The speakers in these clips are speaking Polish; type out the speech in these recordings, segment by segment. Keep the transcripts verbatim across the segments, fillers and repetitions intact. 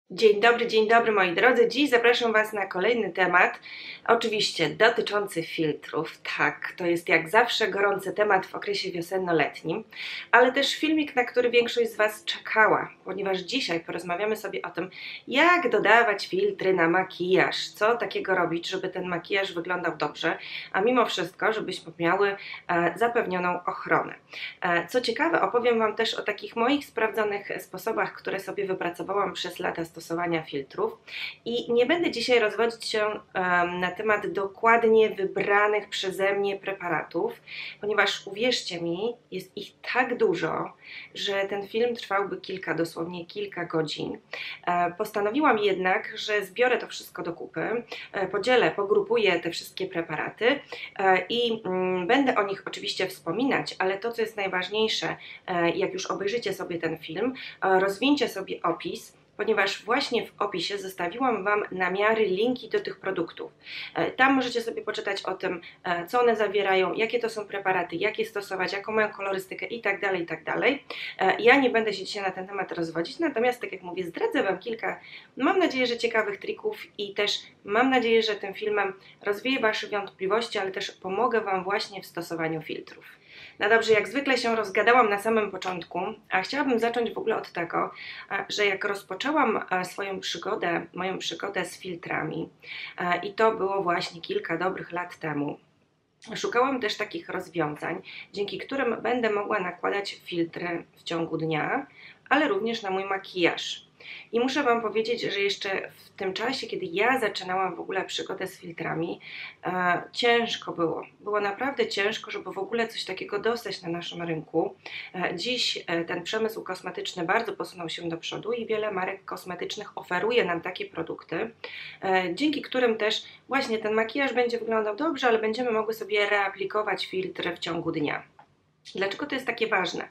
Dzień dobry, dzień dobry moi drodzy. Dziś zapraszam Was na kolejny temat, oczywiście dotyczący filtrów. Tak, to jest jak zawsze gorący temat w okresie wiosenno-letnim, ale też filmik, na który większość z Was czekała, ponieważ dzisiaj porozmawiamy sobie o tym, jak dodawać filtry na makijaż, co takiego robić, żeby ten makijaż wyglądał dobrze, a mimo wszystko, żebyśmy miały e, zapewnioną ochronę. E, co ciekawe, opowiem Wam też o takich moich sprawdzonych sposobach, które sobie wypracowałam przez lata stosowania filtrów i nie będę dzisiaj rozwodzić się um, na temat dokładnie wybranych przeze mnie preparatów, ponieważ uwierzcie mi, jest ich tak dużo, że ten film trwałby kilka, dosłownie kilka godzin. E, postanowiłam jednak, że zbiorę to wszystko do kupy, e, podzielę, pogrupuję te wszystkie preparaty e, i mm, będę o nich oczywiście wspominać, ale to, co jest najważniejsze, e, jak już obejrzycie sobie ten film, e, rozwinьcie sobie opis, ponieważ właśnie w opisie zostawiłam Wam namiary, linki do tych produktów. Tam możecie sobie poczytać o tym, co one zawierają, jakie to są preparaty, jak je stosować, jaką mają kolorystykę itd., itd. Ja nie będę się dzisiaj na ten temat rozwodzić, natomiast tak jak mówię, zdradzę Wam kilka, mam nadzieję, że ciekawych trików i też mam nadzieję, że tym filmem rozwieję Wasze wątpliwości, ale też pomogę Wam właśnie w stosowaniu filtrów. No dobrze, jak zwykle się rozgadałam na samym początku, a chciałabym zacząć w ogóle od tego, że jak rozpoczęłam swoją przygodę, moją przygodę z filtrami i to było właśnie kilka dobrych lat temu, szukałam też takich rozwiązań, dzięki którym będę mogła nakładać filtry w ciągu dnia, ale również na mój makijaż. I muszę Wam powiedzieć, że jeszcze w tym czasie, kiedy ja zaczynałam w ogóle przygodę z filtrami, e, ciężko było. Było naprawdę ciężko, żeby w ogóle coś takiego dostać na naszym rynku. E, dziś e, ten przemysł kosmetyczny bardzo posunął się do przodu i wiele marek kosmetycznych oferuje nam takie produkty, e, dzięki którym też właśnie ten makijaż będzie wyglądał dobrze, ale będziemy mogły sobie reaplikować filtry w ciągu dnia. Dlaczego to jest takie ważne?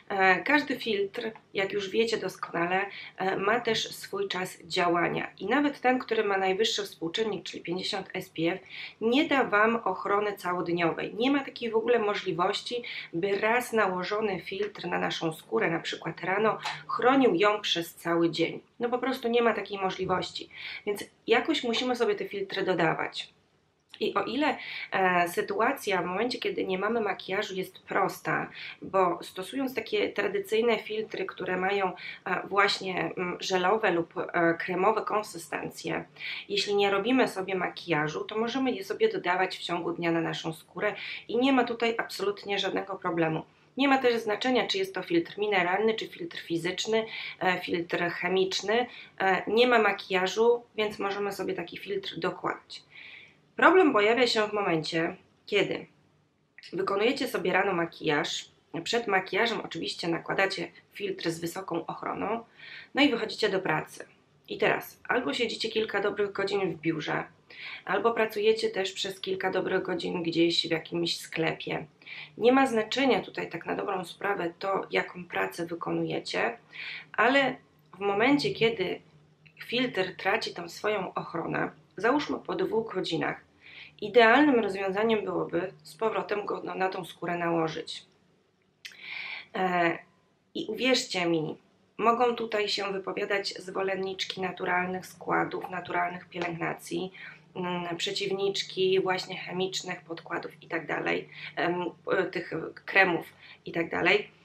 Każdy filtr, jak już wiecie doskonale, ma też swój czas działania i nawet ten, który ma najwyższy współczynnik, czyli pięćdziesiąt S P F, nie da Wam ochrony całodniowej. Nie ma takiej w ogóle możliwości, by raz nałożony filtr na naszą skórę, na przykład rano, chronił ją przez cały dzień. No po prostu nie ma takiej możliwości, więc jakoś musimy sobie te filtry dodawać. I o ile e, sytuacja w momencie, kiedy nie mamy makijażu, jest prosta, bo stosując takie tradycyjne filtry, które mają e, właśnie m, żelowe lub e, kremowe konsystencje, jeśli nie robimy sobie makijażu, to możemy je sobie dodawać w ciągu dnia na naszą skórę i nie ma tutaj absolutnie żadnego problemu. Nie ma też znaczenia, czy jest to filtr mineralny, czy filtr fizyczny, e, filtr chemiczny. E, nie ma makijażu, więc możemy sobie taki filtr dokładać. Problem pojawia się w momencie, kiedy wykonujecie sobie rano makijaż, przed makijażem oczywiście nakładacie filtr z wysoką ochroną, no i wychodzicie do pracy. I teraz albo siedzicie kilka dobrych godzin w biurze, albo pracujecie też przez kilka dobrych godzin gdzieś w jakimś sklepie. Nie ma znaczenia tutaj tak na dobrą sprawę to, jaką pracę wykonujecie, ale w momencie, kiedy filtr traci tą swoją ochronę, załóżmy po dwóch godzinach, idealnym rozwiązaniem byłoby z powrotem go na tą skórę nałożyć. E, I uwierzcie mi, mogą tutaj się wypowiadać zwolenniczki naturalnych składów, naturalnych pielęgnacji, m, przeciwniczki właśnie chemicznych podkładów itd., tych kremów itd.,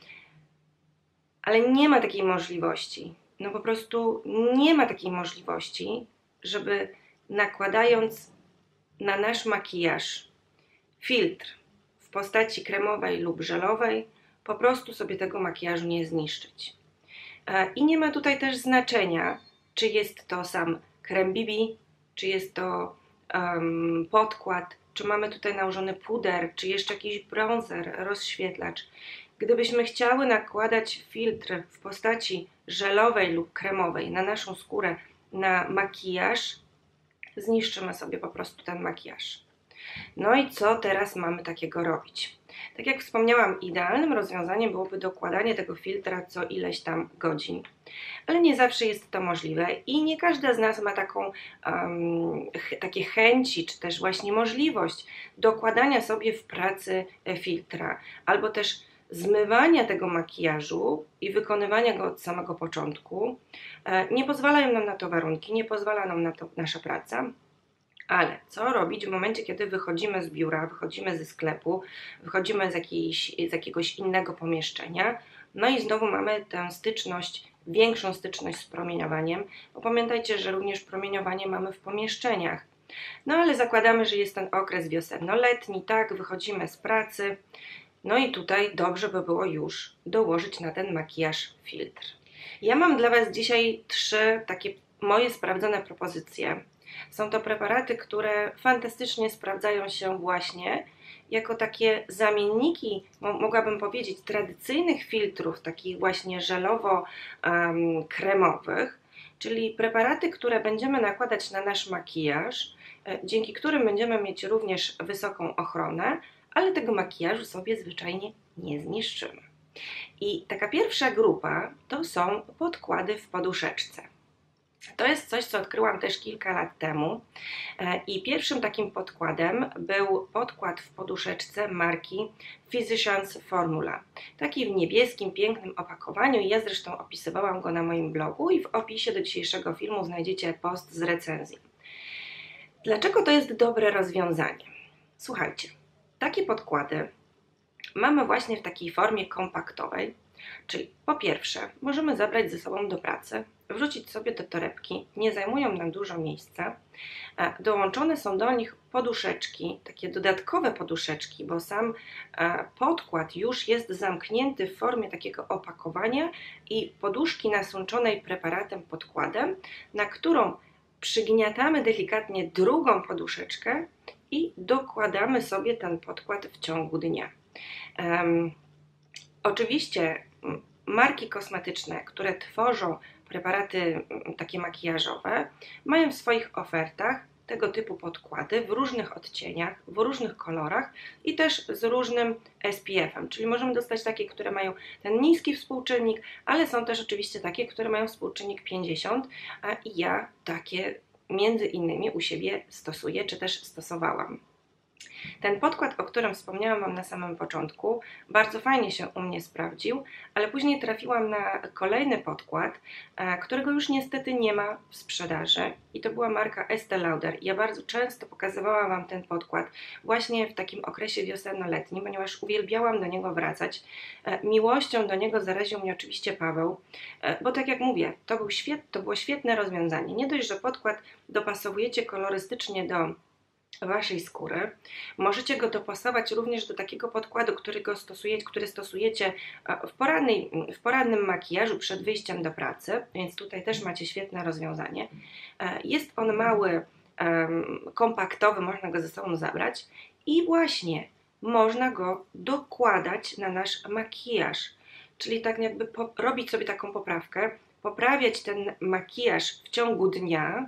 ale nie ma takiej możliwości. No po prostu nie ma takiej możliwości, żeby nakładając na nasz makijaż filtr w postaci kremowej lub żelowej, po prostu sobie tego makijażu nie zniszczyć. I nie ma tutaj też znaczenia, czy jest to sam krem B B, czy jest to um, podkład, czy mamy tutaj nałożony puder, czy jeszcze jakiś bronzer, rozświetlacz. Gdybyśmy chciały nakładać filtr w postaci żelowej lub kremowej na naszą skórę, na makijaż, zniszczymy sobie po prostu ten makijaż. No i co teraz mamy takiego robić? Tak jak wspomniałam, idealnym rozwiązaniem byłoby dokładanie tego filtra co ileś tam godzin, ale nie zawsze jest to możliwe i nie każda z nas ma taką, um, ch takie chęci, czy też właśnie możliwość dokładania sobie w pracy filtra, albo też zmywania tego makijażu i wykonywania go od samego początku. Nie pozwalają nam na to warunki, nie pozwala nam na to nasza praca. Ale co robić w momencie, kiedy wychodzimy z biura, wychodzimy ze sklepu, wychodzimy z, jakiejś, z jakiegoś innego pomieszczenia, no i znowu mamy tę styczność, większą styczność z promieniowaniem, bo pamiętajcie, że również promieniowanie mamy w pomieszczeniach. No ale zakładamy, że jest ten okres wiosenno-letni, tak, wychodzimy z pracy, no i tutaj dobrze by było już dołożyć na ten makijaż filtr. Ja mam dla Was dzisiaj trzy takie moje sprawdzone propozycje. Są to preparaty, które fantastycznie sprawdzają się właśnie jako takie zamienniki, mogłabym powiedzieć, tradycyjnych filtrów, takich właśnie żelowo-kremowych, czyli preparaty, które będziemy nakładać na nasz makijaż, dzięki którym będziemy mieć również wysoką ochronę, ale tego makijażu sobie zwyczajnie nie zniszczymy. I taka pierwsza grupa to są podkłady w poduszeczce. To jest coś, co odkryłam też kilka lat temu i pierwszym takim podkładem był podkład w poduszeczce marki Physicians Formula. Taki w niebieskim, pięknym opakowaniu. Ja zresztą opisywałam go na moim blogu i w opisie do dzisiejszego filmu znajdziecie post z recenzją. Dlaczego to jest dobre rozwiązanie? Słuchajcie, takie podkłady mamy właśnie w takiej formie kompaktowej, czyli po pierwsze możemy zabrać ze sobą do pracy, wrzucić sobie do torebki, nie zajmują nam dużo miejsca. Dołączone są do nich poduszeczki, takie dodatkowe poduszeczki, bo sam podkład już jest zamknięty w formie takiego opakowania i poduszki nasączonej preparatem podkładem, na którą przygniatamy delikatnie drugą poduszeczkę i dokładamy sobie ten podkład w ciągu dnia. Um, oczywiście marki kosmetyczne, które tworzą preparaty takie makijażowe, mają w swoich ofertach tego typu podkłady w różnych odcieniach, w różnych kolorach i też z różnym S P F-em, czyli możemy dostać takie, które mają ten niski współczynnik, ale są też oczywiście takie, które mają współczynnik pięćdziesiąt i ja takie między innymi u siebie stosuję, czy też stosowałam. Ten podkład, o którym wspomniałam Wam na samym początku, bardzo fajnie się u mnie sprawdził, ale później trafiłam na kolejny podkład, którego już niestety nie ma w sprzedaży i to była marka Estée Lauder. Ja bardzo często pokazywałam Wam ten podkład właśnie w takim okresie wiosenno-letnim, ponieważ uwielbiałam do niego wracać. Miłością do niego zaraził mnie oczywiście Paweł, bo tak jak mówię, to, był świet, to było świetne rozwiązanie. Nie dość, że podkład dopasowujecie kolorystycznie do Waszej skóry. Możecie go dopasować również do takiego podkładu, którego stosujecie, który stosujecie w, porannej, w porannym makijażu przed wyjściem do pracy, więc tutaj też macie świetne rozwiązanie. Jest on mały, kompaktowy, można go ze sobą zabrać i właśnie można go dokładać na nasz makijaż, czyli tak jakby robić sobie taką poprawkę, poprawiać ten makijaż w ciągu dnia,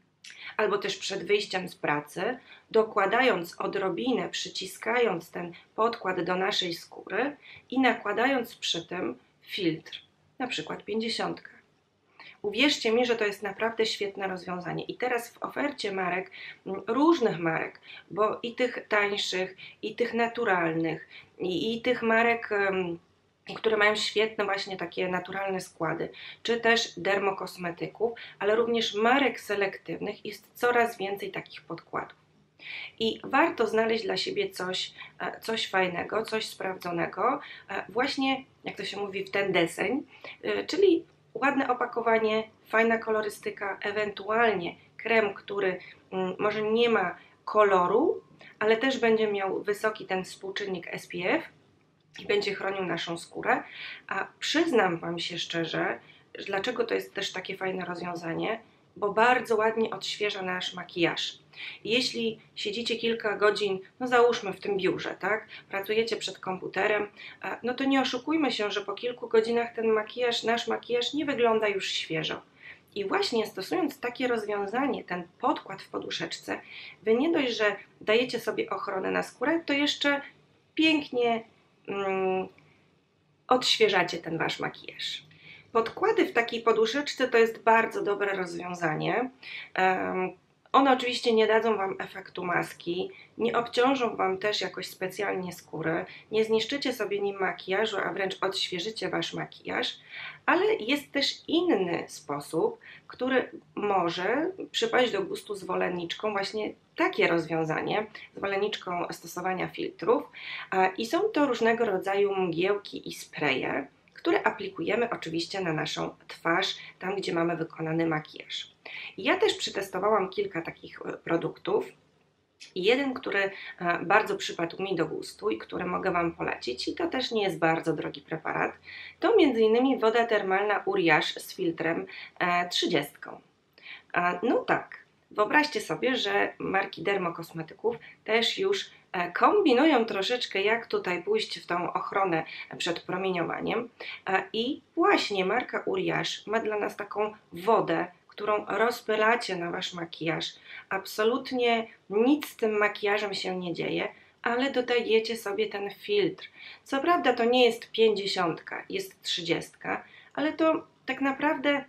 albo też przed wyjściem z pracy, dokładając odrobinę, przyciskając ten podkład do naszej skóry i nakładając przy tym filtr, na przykład pięćdziesiątkę. Uwierzcie mi, że to jest naprawdę świetne rozwiązanie. I teraz w ofercie marek, różnych marek, bo i tych tańszych, i tych naturalnych, i, i tych marek, które mają świetne właśnie takie naturalne składy, czy też dermokosmetyków, ale również marek selektywnych jest coraz więcej takich podkładów. I warto znaleźć dla siebie coś, coś fajnego, coś sprawdzonego, właśnie jak to się mówi w ten deseń, czyli ładne opakowanie, fajna kolorystyka, ewentualnie krem, który może nie ma koloru, ale też będzie miał wysoki ten współczynnik S P F, i będzie chronił naszą skórę, a przyznam Wam się szczerze, dlaczego to jest też takie fajne rozwiązanie, bo bardzo ładnie odświeża nasz makijaż. Jeśli siedzicie kilka godzin, no załóżmy w tym biurze, tak, pracujecie przed komputerem, no to nie oszukujmy się, że po kilku godzinach ten makijaż, nasz makijaż nie wygląda już świeżo. I właśnie stosując takie rozwiązanie, ten podkład w poduszeczce, Wy nie dość, że dajecie sobie ochronę na skórę, to jeszcze pięknie mm, odświeżacie ten Wasz makijaż. Podkłady w takiej poduszeczce to jest bardzo dobre rozwiązanie. Um, One oczywiście nie dadzą Wam efektu maski, nie obciążą Wam też jakoś specjalnie skóry, nie zniszczycie sobie nim makijażu, a wręcz odświeżycie Wasz makijaż, ale jest też inny sposób, który może przypaść do gustu zwolenniczkom właśnie takie rozwiązanie, zwolenniczką stosowania filtrów i są to różnego rodzaju mgiełki i spreje, które aplikujemy oczywiście na naszą twarz, tam gdzie mamy wykonany makijaż. Ja też przetestowałam kilka takich produktów. Jeden, który bardzo przypadł mi do gustu i który mogę Wam polecić, i to też nie jest bardzo drogi preparat, to między innymi woda termalna Uriage z filtrem trzydziestką. No tak, wyobraźcie sobie, że marki dermokosmetyków też już kombinują troszeczkę, jak tutaj pójść w tą ochronę przed promieniowaniem, i właśnie marka Uriage ma dla nas taką wodę, którą rozpylacie na Wasz makijaż. Absolutnie nic z tym makijażem się nie dzieje, ale dodajecie sobie ten filtr. Co prawda to nie jest pięćdziesiątka, jest trzydziestka, ale to tak naprawdę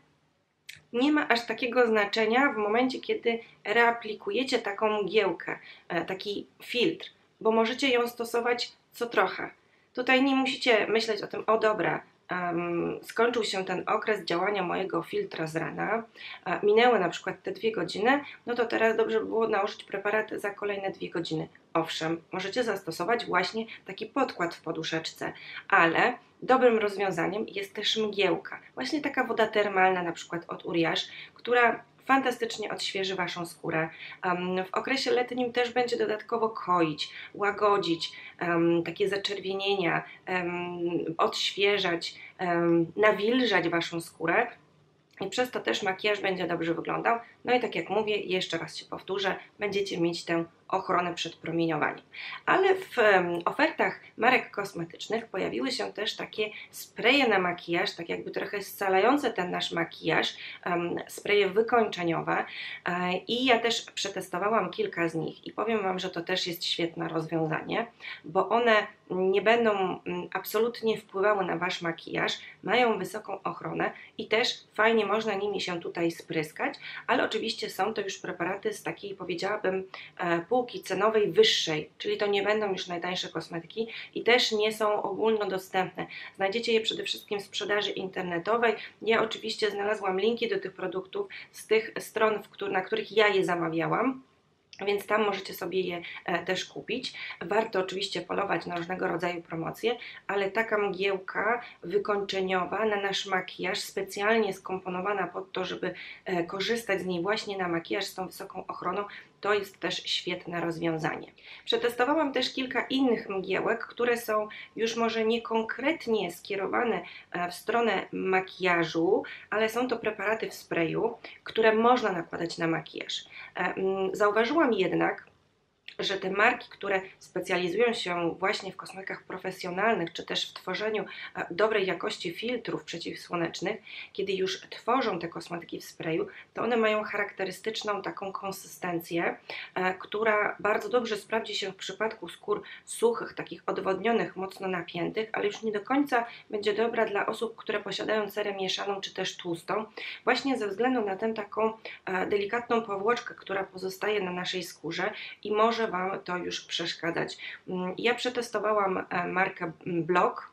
nie ma aż takiego znaczenia w momencie, kiedy reaplikujecie taką mgiełkę, taki filtr, bo możecie ją stosować co trochę. Tutaj nie musicie myśleć o tym, o dobra, Um, skończył się ten okres działania mojego filtra z rana, uh, minęły na przykład te dwie godziny, no to teraz dobrze by było nałożyć preparat za kolejne dwie godziny. Owszem, możecie zastosować właśnie taki podkład w poduszeczce, ale dobrym rozwiązaniem jest też mgiełka. Właśnie taka woda termalna na przykład od Uriage, która fantastycznie odświeży Waszą skórę. Um, w okresie letnim też będzie dodatkowo koić, łagodzić um, takie zaczerwienienia, um, odświeżać, um, nawilżać Waszą skórę. I przez to też makijaż będzie dobrze wyglądał. No i tak jak mówię, jeszcze raz się powtórzę, będziecie mieć tę ochronę przed promieniowaniem. Ale w um, ofertach marek kosmetycznych pojawiły się też takie spreje na makijaż, tak jakby trochę scalające ten nasz makijaż, um, spreje wykończeniowe, e, i ja też przetestowałam kilka z nich i powiem Wam, że to też jest świetne rozwiązanie, bo one nie będą um, absolutnie wpływały na Wasz makijaż, mają wysoką ochronę i też fajnie można nimi się tutaj spryskać, ale oczywiście są to już preparaty z takiej, powiedziałabym, e, półki cenowej wyższej, czyli to nie będą już najtańsze kosmetyki i też nie są ogólnodostępne. Znajdziecie je przede wszystkim w sprzedaży internetowej. Ja oczywiście znalazłam linki do tych produktów z tych stron, na których ja je zamawiałam, więc tam możecie sobie je e, też kupić. Warto oczywiście polować na różnego rodzaju promocje, ale taka mgiełka wykończeniowa na nasz makijaż, specjalnie skomponowana pod to, żeby e, korzystać z niej właśnie na makijaż z tą wysoką ochroną, to jest też świetne rozwiązanie. Przetestowałam też kilka innych mgiełek, które są już może nie konkretnie skierowane w stronę makijażu, ale są to preparaty w sprayu, które można nakładać na makijaż. Zauważyłam jednak, że te marki, które specjalizują się właśnie w kosmetykach profesjonalnych, czy też w tworzeniu dobrej jakości filtrów przeciwsłonecznych, kiedy już tworzą te kosmetyki w sprayu, to one mają charakterystyczną taką konsystencję, która bardzo dobrze sprawdzi się w przypadku skór suchych, takich odwodnionych, mocno napiętych, ale już nie do końca będzie dobra dla osób, które posiadają cerę mieszaną, czy też tłustą, właśnie ze względu na tę taką delikatną powłoczkę, która pozostaje na naszej skórze i może Wam to już przeszkadzać. Ja przetestowałam markę Block,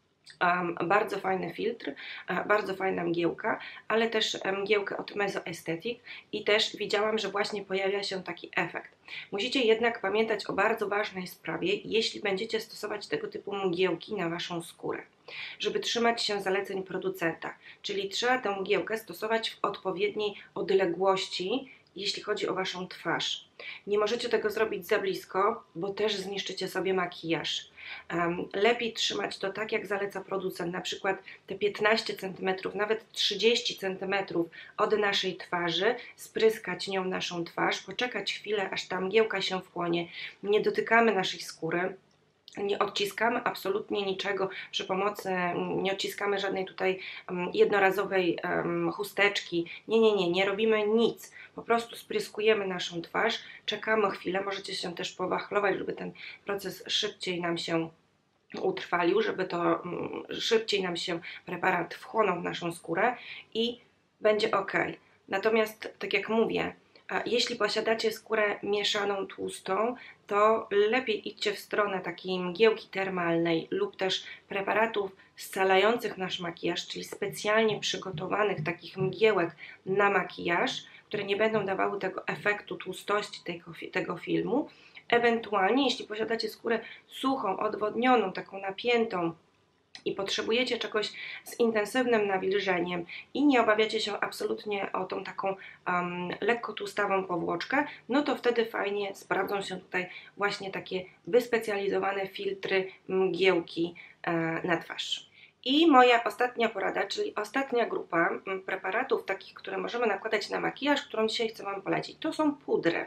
bardzo fajny filtr, bardzo fajna mgiełka, ale też mgiełkę od Mezo Aesthetic i też widziałam, że właśnie pojawia się taki efekt. Musicie jednak pamiętać o bardzo ważnej sprawie, jeśli będziecie stosować tego typu mgiełki na Waszą skórę, żeby trzymać się zaleceń producenta, czyli trzeba tę mgiełkę stosować w odpowiedniej odległości, jeśli chodzi o Waszą twarz. Nie możecie tego zrobić za blisko, bo też zniszczycie sobie makijaż. Um, lepiej trzymać to tak, jak zaleca producent, na przykład te piętnaście centymetrów, nawet trzydzieści centymetrów od naszej twarzy, spryskać nią naszą twarz, poczekać chwilę, aż ta mgiełka się wchłonie. Nie dotykamy naszej skóry. Nie odciskamy absolutnie niczego przy pomocy, nie odciskamy żadnej tutaj jednorazowej chusteczki, nie, nie, nie, nie robimy nic, po prostu spryskujemy naszą twarz, czekamy chwilę, możecie się też powachlować, żeby ten proces szybciej nam się utrwalił, żeby to szybciej nam się preparat wchłonął w naszą skórę i będzie ok. Natomiast, tak jak mówię, Jeśli posiadacie skórę mieszaną tłustą, to lepiej idźcie w stronę takiej mgiełki termalnej lub też preparatów scalających nasz makijaż, czyli specjalnie przygotowanych takich mgiełek na makijaż, które nie będą dawały tego efektu tłustości tego, tego filmu. Ewentualnie, jeśli posiadacie skórę suchą, odwodnioną, taką napiętą, i potrzebujecie czegoś z intensywnym nawilżeniem i nie obawiacie się absolutnie o tą taką um, lekko tłustawą powłoczkę, no to wtedy fajnie sprawdzą się tutaj właśnie takie wyspecjalizowane filtry mgiełki e, na twarz. I moja ostatnia porada, czyli ostatnia grupa preparatów takich, które możemy nakładać na makijaż, którą dzisiaj chcę Wam polecić, to są pudry.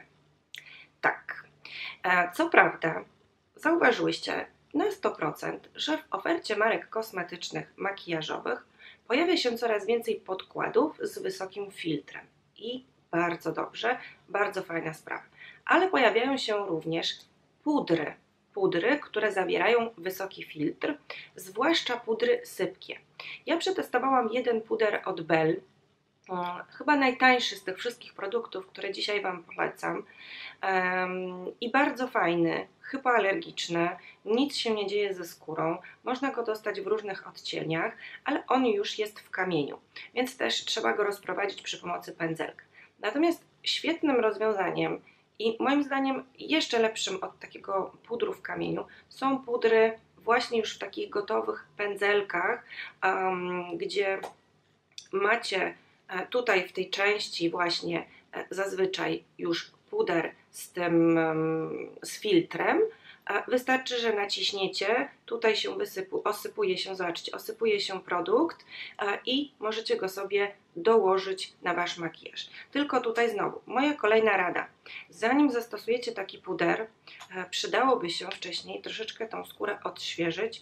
Tak, e, co prawda zauważyłyście na sto procent, że w ofercie marek kosmetycznych, makijażowych pojawia się coraz więcej podkładów z wysokim filtrem. I bardzo dobrze, bardzo fajna sprawa. Ale pojawiają się również pudry. Pudry, które zawierają wysoki filtr, zwłaszcza pudry sypkie. Ja przetestowałam jeden puder od Bell, chyba najtańszy z tych wszystkich produktów, które dzisiaj Wam polecam, um, i bardzo fajny, hypoalergiczny, nic się nie dzieje ze skórą, można go dostać w różnych odcieniach, ale on już jest w kamieniu, więc też trzeba go rozprowadzić przy pomocy pędzelka. Natomiast świetnym rozwiązaniem i moim zdaniem jeszcze lepszym od takiego pudru w kamieniu są pudry właśnie już w takich gotowych pędzelkach, um, gdzie macie tutaj w tej części właśnie zazwyczaj już puder z tym, z filtrem. Wystarczy, że naciśniecie, tutaj się wysypu, osypuje się, zobaczcie, osypuje się produkt i możecie go sobie dołożyć na Wasz makijaż. Tylko tutaj znowu, moja kolejna rada. Zanim zastosujecie taki puder, przydałoby się wcześniej troszeczkę tą skórę odświeżyć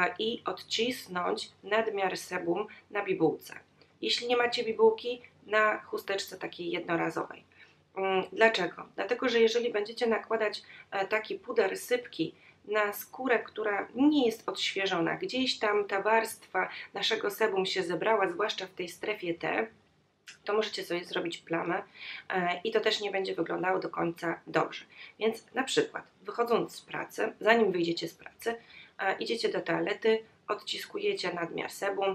i odcisnąć nadmiar sebum na bibułce. Jeśli nie macie bibułki, na chusteczce takiej jednorazowej. Dlaczego? Dlatego, że jeżeli będziecie nakładać taki puder sypki na skórę, która nie jest odświeżona, gdzieś tam ta warstwa naszego sebum się zebrała, zwłaszcza w tej strefie T, to możecie sobie zrobić plamę i to też nie będzie wyglądało do końca dobrze. Więc na przykład wychodząc z pracy, zanim wyjdziecie z pracy, idziecie do toalety, odciskujecie nadmiar sebum,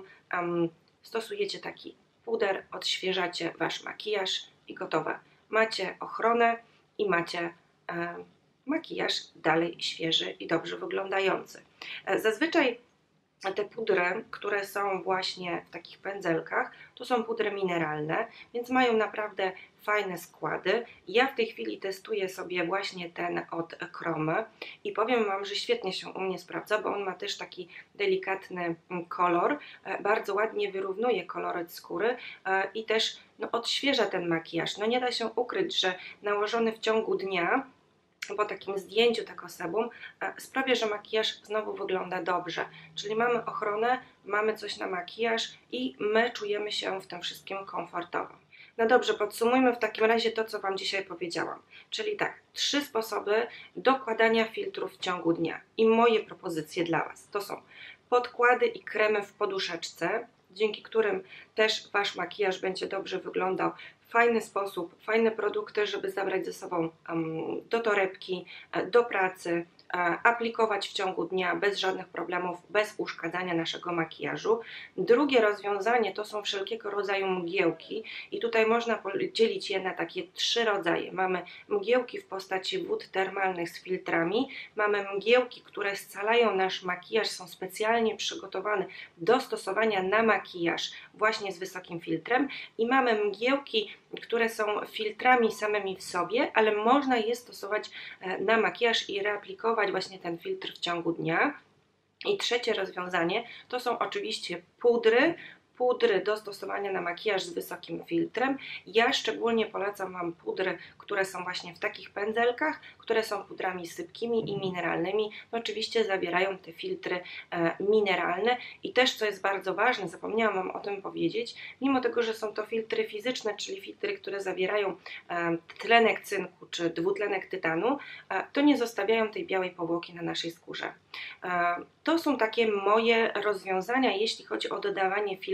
stosujecie taki puder, odświeżacie Wasz makijaż i gotowe. Macie ochronę i macie e, makijaż dalej świeży i dobrze wyglądający. E, zazwyczaj te pudry, które są właśnie w takich pędzelkach, to są pudry mineralne, więc mają naprawdę fajne składy. Ja w tej chwili testuję sobie właśnie ten od Chromy i powiem Wam, że świetnie się u mnie sprawdza, bo on ma też taki delikatny kolor, bardzo ładnie wyrównuje koloryt skóry i też no, odświeża ten makijaż. No nie da się ukryć, że nałożony w ciągu dnia po takim zdjęciu tego sebum sprawia, że makijaż znowu wygląda dobrze. Czyli mamy ochronę, mamy coś na makijaż i my czujemy się w tym wszystkim komfortowo. No dobrze, podsumujmy w takim razie to, co Wam dzisiaj powiedziałam. Czyli tak, trzy sposoby dokładania filtrów w ciągu dnia. I moje propozycje dla Was to są podkłady i kremy w poduszeczce, dzięki którym też Wasz makijaż będzie dobrze wyglądał w fajny sposób, fajne produkty, żeby zabrać ze sobą um, do torebki, do pracy, aplikować w ciągu dnia bez żadnych problemów, bez uszkadzania naszego makijażu. Drugie rozwiązanie to są wszelkiego rodzaju mgiełki i tutaj można podzielić je na takie trzy rodzaje. Mamy mgiełki w postaci wód termalnych z filtrami, mamy mgiełki, które scalają nasz makijaż, są specjalnie przygotowane do stosowania na makijaż właśnie z wysokim filtrem i mamy mgiełki, które są filtrami samymi w sobie, ale można je stosować na makijaż i reaplikować właśnie ten filtr w ciągu dnia. I trzecie rozwiązanie to są oczywiście pudry, pudry do stosowania na makijaż z wysokim filtrem. Ja szczególnie polecam Wam pudry, które są właśnie w takich pędzelkach, które są pudrami sypkimi i mineralnymi. No oczywiście zawierają te filtry e, mineralne i też, co jest bardzo ważne, zapomniałam Wam o tym powiedzieć, mimo tego, że są to filtry fizyczne, czyli filtry, które zawierają e, tlenek cynku czy dwutlenek tytanu, e, to nie zostawiają tej białej powłoki na naszej skórze. E, to są takie moje rozwiązania, jeśli chodzi o dodawanie filtrów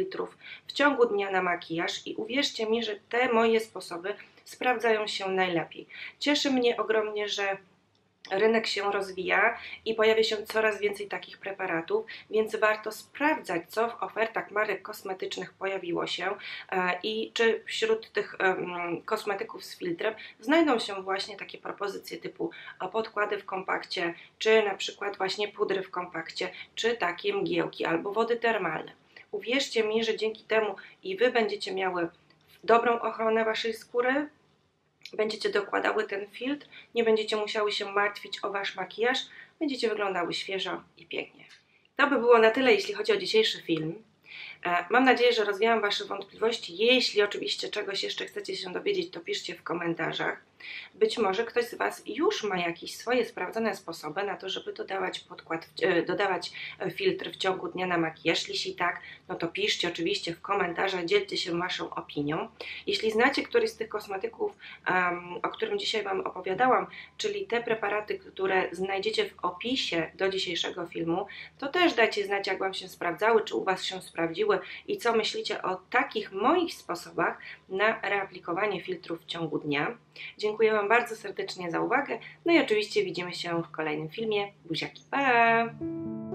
filtrów w ciągu dnia na makijaż i uwierzcie mi, że te moje sposoby sprawdzają się najlepiej. Cieszy mnie ogromnie, że rynek się rozwija i pojawia się coraz więcej takich preparatów, więc warto sprawdzać, co w ofertach marek kosmetycznych pojawiło się i czy wśród tych kosmetyków z filtrem znajdą się właśnie takie propozycje typu podkłady w kompakcie, czy na przykład właśnie pudry w kompakcie, czy takie mgiełki albo wody termalne. Uwierzcie mi, że dzięki temu i Wy będziecie miały dobrą ochronę Waszej skóry, będziecie dokładały ten filtr, nie będziecie musiały się martwić o Wasz makijaż, będziecie wyglądały świeżo i pięknie. To by było na tyle, jeśli chodzi o dzisiejszy film. Mam nadzieję, że rozwiałam Wasze wątpliwości. Jeśli oczywiście czegoś jeszcze chcecie się dowiedzieć, to piszcie w komentarzach. Być może ktoś z Was już ma jakieś swoje sprawdzone sposoby na to, żeby dodawać podkład, dodawać filtr w ciągu dnia na makijaż. Jeśli tak, no to piszcie oczywiście w komentarzach, dzielcie się Waszą opinią. Jeśli znacie któryś z tych kosmetyków, um, o którym dzisiaj Wam opowiadałam, czyli te preparaty, które znajdziecie w opisie do dzisiejszego filmu, to też dajcie znać, jak Wam się sprawdzały, czy u Was się sprawdziły i co myślicie o takich moich sposobach na reaplikowanie filtrów w ciągu dnia. Dziękuję Wam bardzo serdecznie za uwagę, no i oczywiście widzimy się w kolejnym filmie. Buziaki, pa!